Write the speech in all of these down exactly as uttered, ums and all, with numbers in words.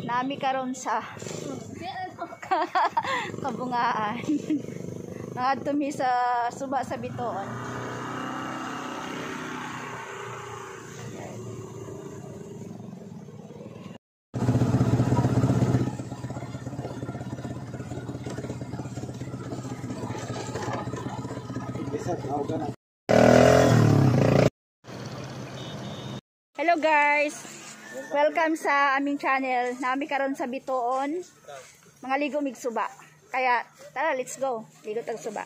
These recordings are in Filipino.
Nami karon sa kabungaan. Ngadtumi sa suba sa Bitoon. Hello guys, welcome sa aming channel. Nami karon sa Bitoon, mga ligo mig suba. Kaya tara, let's go, ligo tag suba.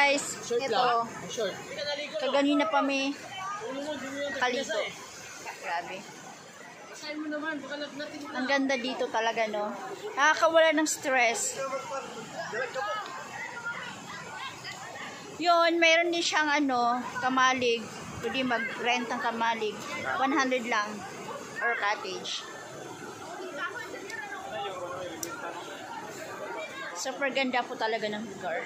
guys, ito. Kaganina pa may kalito. Grabe. Ang ganda dito talaga, no? Nakakawala ng stress. Yun, mayroon din siyang ano, kamalig. Pwede mag-rent ng kamalig. one hundred lang. Or cottage. Super ganda po talaga ng lugar.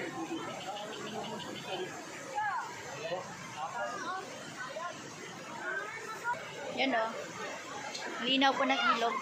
Yan o. Linaw po ng ilog.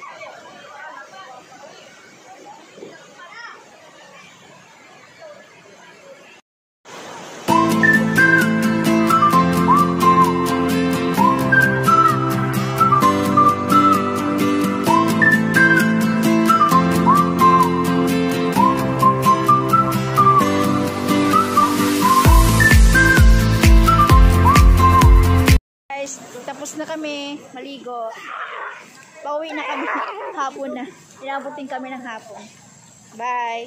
Tapos na kami maligo. Pauwi na kami hapon na. Inabutin kami ng hapon. Bye!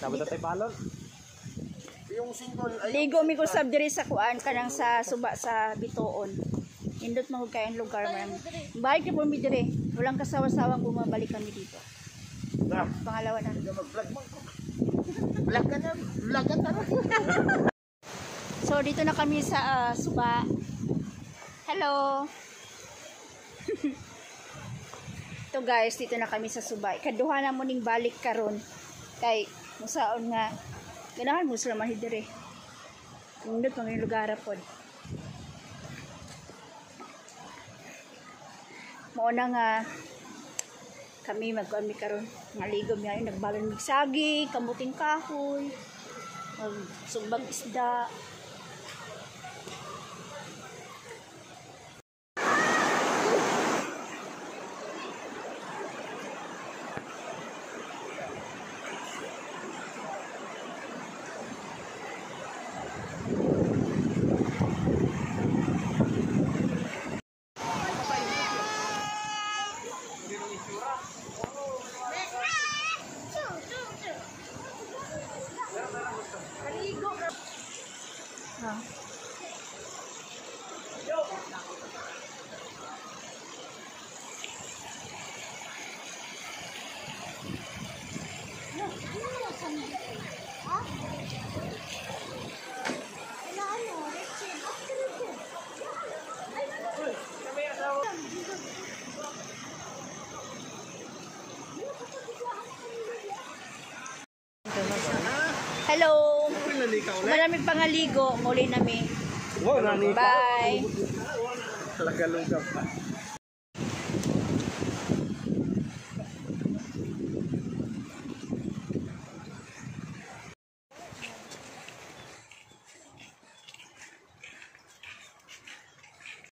Sabot tayo balon. Yung single ay Ligo mi ko sab diri sa kuan kanang sa suba sa Bituon. Indot mahud kay ang lugar man. Balik na po mi diri. Walang kasawa-sawang bumabalik kami dito. na. Pangalawa na. Mag-vlog mo. Vlog ka na. Vlog ka na. So dito na kami sa ah, suba. Hello. Ito guys, dito na kami sa suba. Ikaduha na mo ning balik karon. Kay musaon nga ganahan mo sila mahidire. Indot mga lugar pod. Mao na nga kami magkuan mi karon. Ngaligom mi ayon nagbalon mig sagi, kamuting kahoy, magsugbag isda. Ah. Hello. Maraming pangaligo, muli nami. Wow, nani. Bye. Talaga lugab pa.